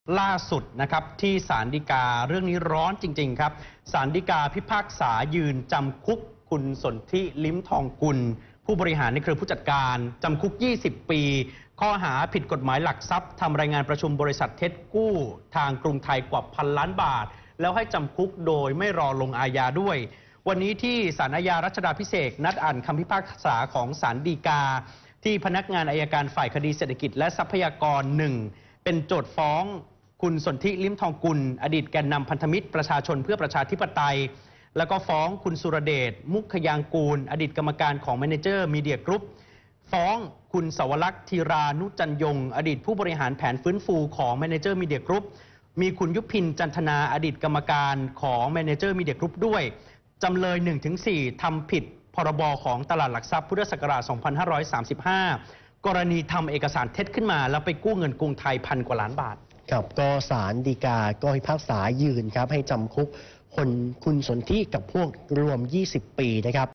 ล่าสุดนะครับที่ศาลฎีกาเรื่องนี้ร้อนจริงๆครับศาลฎีกาพิพากษายืนจำคุกคุณสนธิลิ้มทองกุลผู้บริหารในเครือผู้จัดการจำคุก20 ปีข้อหาผิดกฎหมายหลักทรัพย์ทำรายงานประชุมบริษัทเท็จกู้ทางกรุงไทยกว่า1,000 ล้านบาทแล้วให้จำคุกโดยไม่รอลงอาญาด้วยวันนี้ที่ศาลอาญารัชดาภิเษกนัดอ่านคำพิพากษาของศาลฎีกาที่พนักงานอัยการฝ่ายคดีเศรษฐกิจและทรัพยากร1เป็นโจทก์ฟ้องคุณสนธิลิ้มทองกุลอดีตแกนนำพันธมิตรประชาชนเพื่อประชาธิปไตยแล้วก็ฟ้องคุณสุรเดชมุขยางกูลอดีตกรรมการของแมเนเจอร์มีเดียกรุ๊ปฟ้องคุณสวรักษ์ธีรานุจันยงอดีตผู้บริหารแผนฟื้นฟูของแมเนเจอร์มีเดียกรุ๊ปมีคุณยุพินจันทนาอดีตกรรมการของแมเนเจอร์มีเดียกรุ๊ปด้วยจำเลย 1-4 ทำผิดพรบของตลาดหลักทรัพย์พุทธศักราช 2535 กรณีทำเอกสารเท็จขึ้นมาแล้วไปกู้เงินกรุงไทย1,000 กว่าล้านบาทครับก็ศาลฎีกาก็พิพากษายืนครับให้จำคุกคุณสนธิกับพวกรวม20 ปีนะครับ